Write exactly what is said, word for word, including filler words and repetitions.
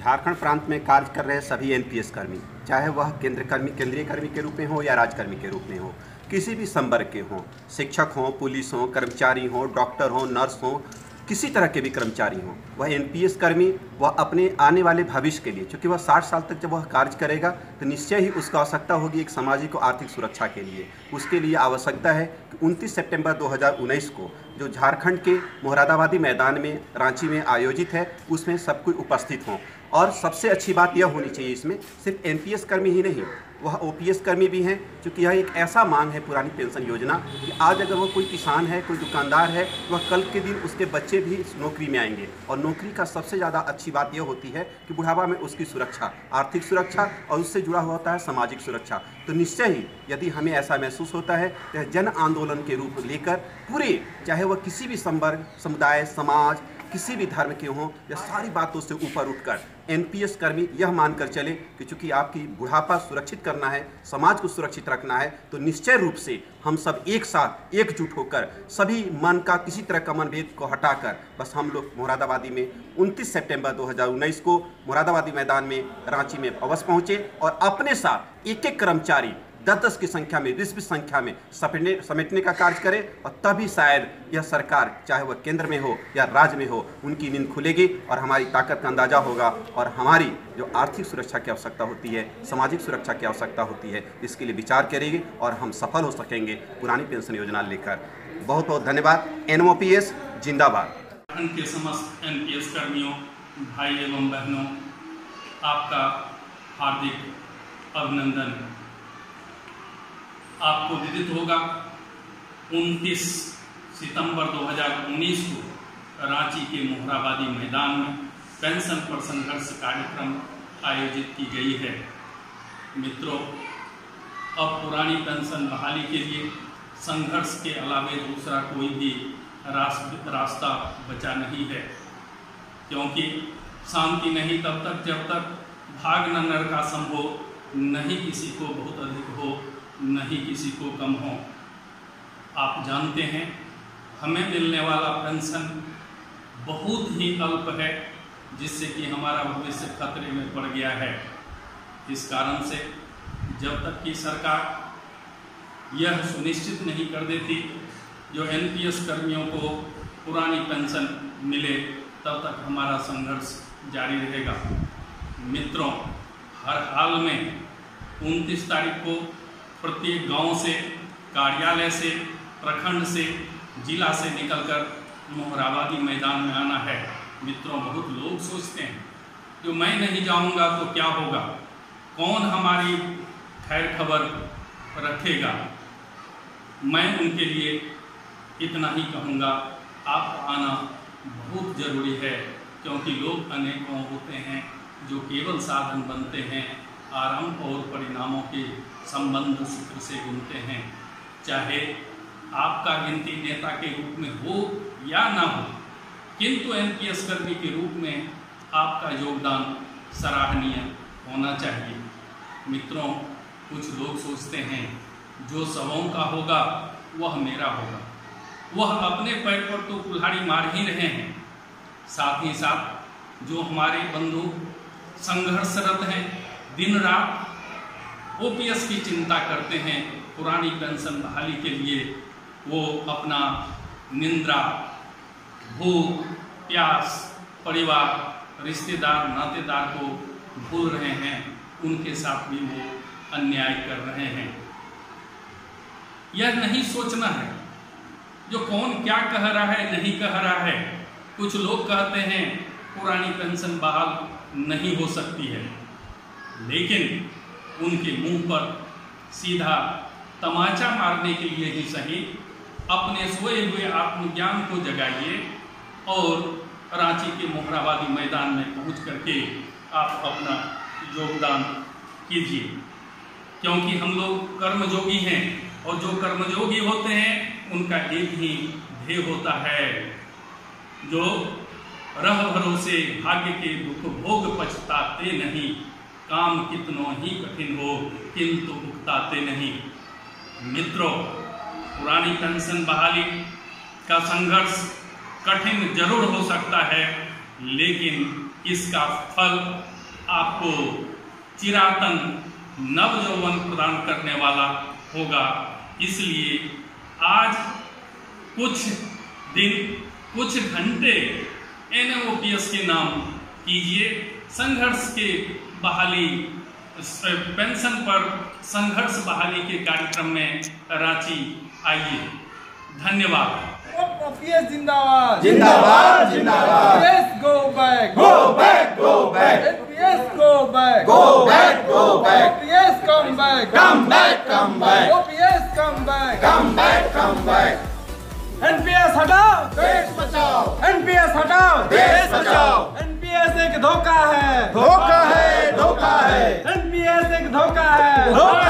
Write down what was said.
झारखंड प्रांत में कार्य कर रहे सभी एनपीएस कर्मी, चाहे वह केंद्र कर्मी केंद्रीय कर्मी के रूप में हो या राज्य कर्मी के रूप में हो, किसी भी संवर्ग के हों, शिक्षक हों, पुलिस हों, कर्मचारी हों, डॉक्टर हों, नर्स हों, किसी तरह के भी कर्मचारी हों, वह एनपीएस कर्मी वह अपने आने वाले भविष्य के लिए, चूँकि वह साठ साल तक जब वह कार्य करेगा तो निश्चय ही उसको आवश्यकता होगी एक सामाजिक और आर्थिक सुरक्षा के लिए। उसके लिए आवश्यकता है कि उनतीस सितंबर दो हज़ार उन्नीस को जो झारखंड के मुरादाबादी मैदान में रांची में आयोजित है उसमें सब कोई उपस्थित हों। और सबसे अच्छी बात यह होनी चाहिए, इसमें सिर्फ एनपीएस कर्मी ही नहीं, वह ओपीएस कर्मी भी हैं, क्योंकि यह एक ऐसा मांग है पुरानी पेंशन योजना कि आज अगर वो कोई किसान है, कोई दुकानदार है, वह कल के दिन उसके बच्चे भी नौकरी में आएंगे। और नौकरी का सबसे ज़्यादा अच्छी बात यह होती है कि बुढ़ापा में उसकी सुरक्षा, आर्थिक सुरक्षा और उससे जुड़ा हुआ होता है सामाजिक सुरक्षा। तो निश्चय ही यदि हमें ऐसा महसूस होता है तो जन आंदोलन के रूप लेकर पूरे, चाहे वह किसी भी संवर्ग, समुदाय, समाज, किसी भी धर्म के हों, या सारी बातों से ऊपर उठकर एनपीएस कर्मी यह मानकर चले कि चूंकि आपकी बुढ़ापा सुरक्षित करना है, समाज को सुरक्षित रखना है, तो निश्चय रूप से हम सब एक साथ एकजुट होकर सभी मन का किसी तरह का मनभेद को हटाकर बस हम लोग मुरादाबादी में उनतीस सितंबर दो हज़ार उन्नीस को मुरादाबादी मैदान में रांची में अवश्य पहुँचे और अपने साथ एक एक कर्मचारी दस दस की संख्या में, बीस बीस संख्या में समेटने समेटने का कार्य करे, और तभी शायद यह सरकार, चाहे वह केंद्र में हो या राज्य में हो, उनकी नींद खुलेगी और हमारी ताकत का अंदाजा होगा। और हमारी जो आर्थिक सुरक्षा की आवश्यकता होती है, सामाजिक सुरक्षा की आवश्यकता होती है, इसके लिए विचार करेंगे और हम सफल हो सकेंगे पुरानी पेंशन योजना लेकर। बहुत बहुत धन्यवाद। एनओपीएस जिंदाबाद। के समस्त एनपीएस कर्मियों, भाई एवं बहनों, आपका हार्दिक अभिनंदन। आपको विदित होगा उनतीस सितंबर दो हज़ार उन्नीस को रांची के मोहराबादी मैदान में पेंशन पर संघर्ष कार्यक्रम आयोजित की गई है। मित्रों, अब पुरानी पेंशन बहाली के लिए संघर्ष के अलावे दूसरा कोई भी रास्ता बचा नहीं है, क्योंकि शांति नहीं तब तक जब तक भाग न नरका संभो, नहीं किसी को बहुत अधिक हो, नहीं किसी को कम हो। आप जानते हैं हमें मिलने वाला पेंशन बहुत ही अल्प है, जिससे कि हमारा भविष्य खतरे में पड़ गया है। इस कारण से जब तक कि सरकार यह सुनिश्चित नहीं कर देती जो एनपीएस कर्मियों को पुरानी पेंशन मिले, तब तक हमारा संघर्ष जारी रहेगा। मित्रों, हर हाल में उनतीस तारीख को प्रत्येक गांव से, कार्यालय से, प्रखंड से, जिला से निकलकर मोहराबादी मैदान में आना है। मित्रों, बहुत लोग सोचते हैं कि मैं नहीं जाऊंगा तो क्या होगा, कौन हमारी खैर खबर रखेगा। मैं उनके लिए इतना ही कहूँगा, आपका आना बहुत ज़रूरी है, क्योंकि लोग अनेकों होते हैं जो केवल साधन बनते हैं, आरंभ और परिणामों के संबंध सूत्र से गिनते हैं। चाहे आपका गिनती नेता के रूप में हो या ना हो, किंतु एनपीएस कर्मी के रूप में आपका योगदान सराहनीय होना चाहिए। मित्रों, कुछ लोग सोचते हैं जो सवों का होगा वह मेरा होगा। वह अपने पैर पर तो कुल्हाड़ी मार ही रहे हैं, साथ ही साथ जो हमारे बंधु संघर्षरत हैं, दिन रात ओपीएस की चिंता करते हैं, पुरानी पेंशन बहाली के लिए वो अपना निंद्रा, भूख, प्यास, परिवार, रिश्तेदार, नातेदार को भूल रहे हैं, उनके साथ भी वो अन्याय कर रहे हैं। यह नहीं सोचना है जो कौन क्या कह रहा है, नहीं कह रहा है। कुछ लोग कहते हैं पुरानी पेंशन बहाल नहीं हो सकती है, लेकिन उनके मुंह पर सीधा तमाचा मारने के लिए ही सही अपने सोए हुए आत्मज्ञान को जगाइए और रांची के मोहराबादी मैदान में पहुंच करके आप अपना योगदान कीजिए, क्योंकि हम लोग कर्मयोगी हैं और जो कर्मयोगी होते हैं उनका एक ही ध्येय होता है, जो रह भरोसे भाग्य के दुख भोग पछताते नहीं, काम कितनों ही कठिन हो किंतु उकताते नहीं। मित्रों, पुरानी पेंशन बहाली का संघर्ष कठिन जरूर हो सकता है, लेकिन इसका फल आपको चिरातन नवयौवन प्रदान करने वाला होगा। इसलिए आज कुछ दिन कुछ घंटे N M O P S के नाम कीजिए, संघर्ष के बहाली पेंशन पर संघर्ष बहाली के कार्यक्रम में रांची आइए। धन्यवाद। ओपीएस जिंदाबाद जिंदाबाद जिंदाबाद। Yes, go back, Go back, go back. Yes, go back, Go back, go back. Yes, come back, Come back, come back. OPS come back, Come back, come back. NPS हटाओ, देश बचाओ, एनपीएस हटाओ, देश बचाओ। NPS एक धोखा है, धोखा है, धोखा है, एनपीएस एक धोखा है, धोखा